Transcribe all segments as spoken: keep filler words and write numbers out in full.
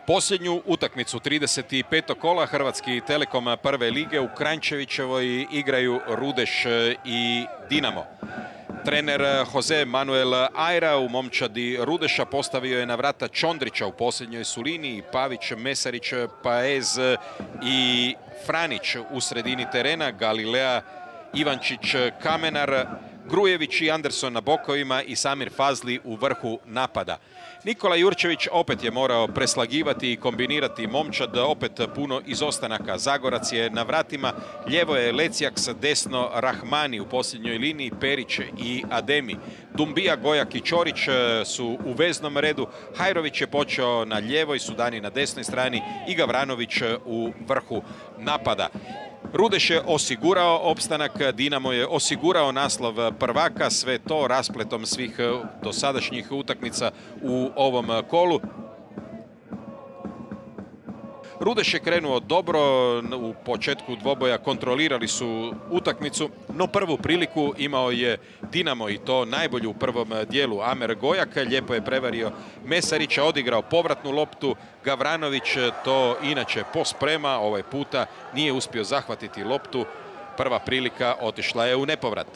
Posljednju utakmicu trideset petog kola Hrvatski Telekom prve lige u Kranjčevićevoj igraju Rudeš i Dinamo. Trener Jose Manuel Aira u momčadi Rudeša postavio je na vrata Čondrića u posljednjoj su liniji, Pavić, Mesarić, Paez i Franić u sredini terena, Galilea, Ivančić, Kamenar, Grujević i Anderson na bokovima i Samir Fazli u vrhu napada. Nikola Jurčević opet je morao preslagivati i kombinirati momčad, opet puno izostanaka. Zagorac je na vratima, lijevo je Lecijaks, desno Rahmani u posljednjoj liniji, Perić i Ademi. Dumbija, Gojak i Ćorić su u veznom redu, Hajrović je počeo na lijevoj, Sudani na desnoj strani i Gavranović u vrhu napada. Rudeš je osigurao opstanak, Dinamo je osigurao naslov prvaka, sve to raspletom svih dosadašnjih utakmica u ovom kolu. Rudeš je krenuo dobro, u početku dvoboja kontrolirali su utakmicu, no prvu priliku imao je Dinamo i to najbolju u prvom dijelu. Amer Gojak lijepo je prevario Mesarića, odigrao povratnu loptu, Gavranović to inače posprema, ovaj puta nije uspio zahvatiti loptu, prva prilika otišla je u nepovrat.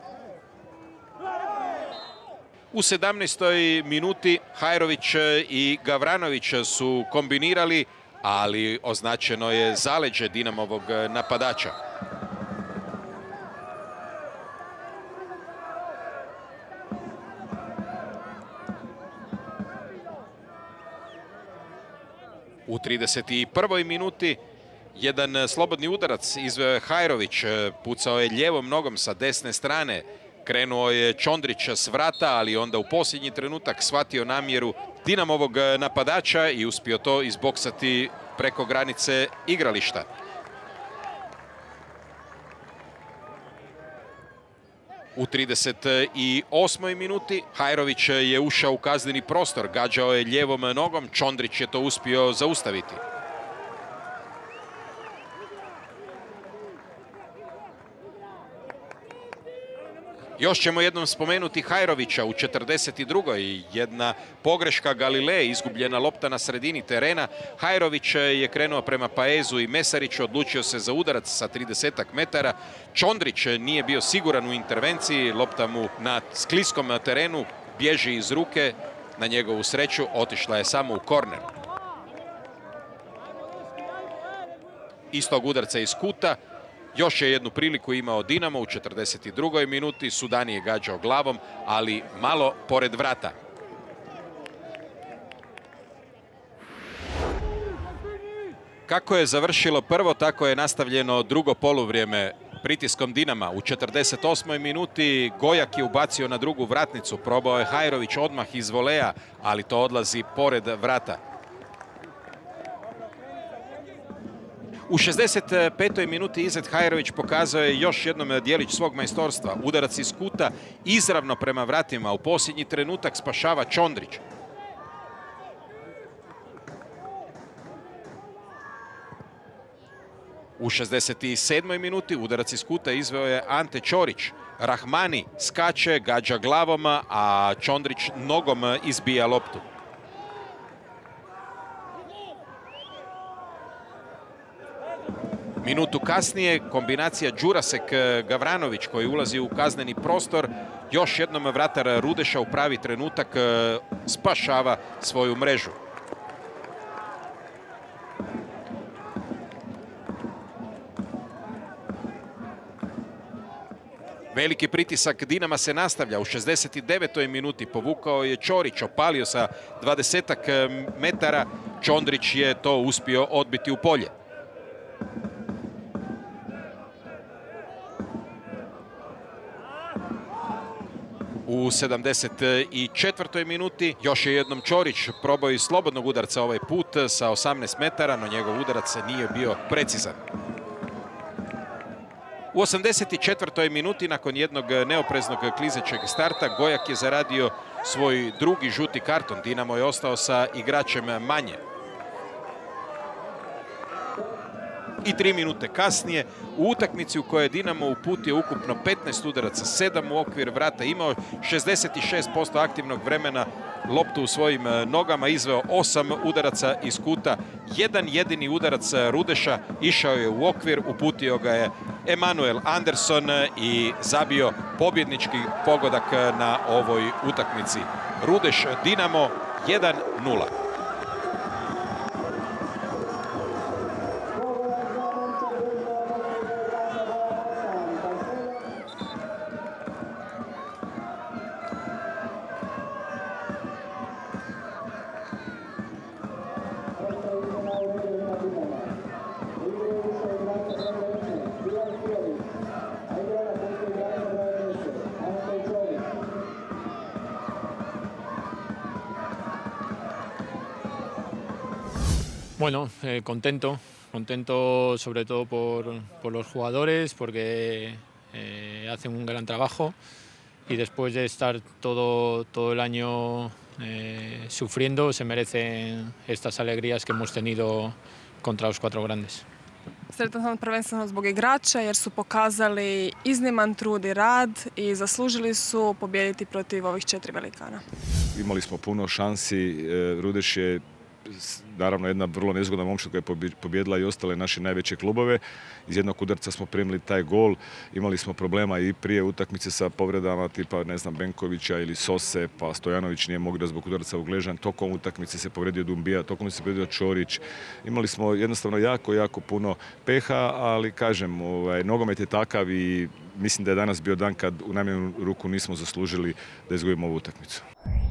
U sedamnaestoj minuti Hajrović i Gavranović su kombinirali, ali označeno je zaleđe Dinamovog napadača. U trideset prvoj minuti jedan slobodni udarac izveo je Hajrović, pucao je lijevom nogom sa desne strane. Krenuo je Čondrić s vrata, ali onda u posljednji trenutak shvatio namjeru Dinamovog napadača i uspio to izboksati preko granice igrališta. U trideset osmoj minuti Hajrović je ušao u kazneni prostor, gađao je lijevom nogom, Čondrić je to uspio zaustaviti. Još ćemo jednom spomenuti Hajrovića u četrdeset drugoj Jedna pogreška Galileje, izgubljena lopta na sredini terena. Hajrović je krenuo prema Paezu i Mesariću, odlučio se za udarac sa tridesetak metara. Čondrić nije bio siguran u intervenciji, lopta mu na skliskom terenu bježi iz ruke. Na njegovu sreću otišla je samo u korner. Iz tog udarca iz kuta još je jednu priliku imao Dinamo u četrdeset drugoj minuti. Sudani je gađao glavom, ali malo pored vrata. Kako je završilo prvo, tako je nastavljeno drugo poluvrijeme pritiskom Dinama. U četrdeset osmoj minuti Gojak je ubacio na drugu vratnicu. Probao je Hajrović odmah iz voleja, ali to odlazi pored vrata. U šezdeset petoj minuti Izet Hajrović pokazao je još jednom djelić svog majstorstva. Udarac iz kuta izravno prema vratima. U posljednji trenutak spašava Čondrić. U šezdeset sedmoj minuti udarac iz kuta izveo je Ante Ćorić. Rahmani skače, gađa glavom, a Čondrić nogom izbija loptu. Minutu kasnije kombinacija Đurasek-Gavranović koji ulazi u kazneni prostor. Još jednom vratar Rudeša u pravi trenutak spašava svoju mrežu. Veliki pritisak Dinama se nastavlja. U šezdeset devetoj minuti povukao je Ćorić, opalio sa dvadesetak metara. Čondrić je to uspio odbiti u polje. U sedamdeset četvrtoj minuti još je jednom Ćorić probao iz slobodnog udarca ovaj put sa osamnaest metara, no njegov udarac nije bio precizan. U osamdeset četvrtoj minuti nakon jednog neopreznog klizećeg starta Gojak je zaradio svoj drugi žuti karton. Dinamo je ostao sa igračem manje. I tri minute kasnije u utakmici u kojoj je Dinamo uputio ukupno petnaest udaraca, sedam u okvir vrata, imao šezdeset šest posto aktivnog vremena, loptu u svojim nogama, izveo osam udaraca iz kuta. Jedan jedini udarac Rudeša išao je u okvir, uputio ga je Emanuel Anderson i zabio pobjednički pogodak na ovoj utakmici. Rudeš Dinamo jedan nula. Bueno, eh, contento, contento sobre todo por, por los jugadores, porque eh, hacen un gran trabajo y después de estar todo, todo el año eh, sufriendo, se merecen estas alegrías que hemos tenido contra los cuatro grandes. Sretan sam prvenstveno zbog igrača jer su pokazali izniman trud i rad i zaslužili su pobijediti protiv ovih četiri velikana. Imali smo puno šansi, Rudeš je naravno jedna vrlo nezgodna momčad koja je pobjedila i ostale naše najveće klubove. Iz jednog udarca smo primili taj gol. Imali smo problema i prije utakmice sa povredama tipa, ne znam, Benkovića ili Sose, pa Stojanović nije mogao zbog udarca u Gležan. Tokom utakmice se povredio Dumbija, tokom se povredio Čorić. Imali smo jednostavno jako, jako puno peha, ali kažem, ovaj, nogomet je takav i mislim da je danas bio dan kad u najmanju ruku nismo zaslužili da izgubimo ovu utakmicu.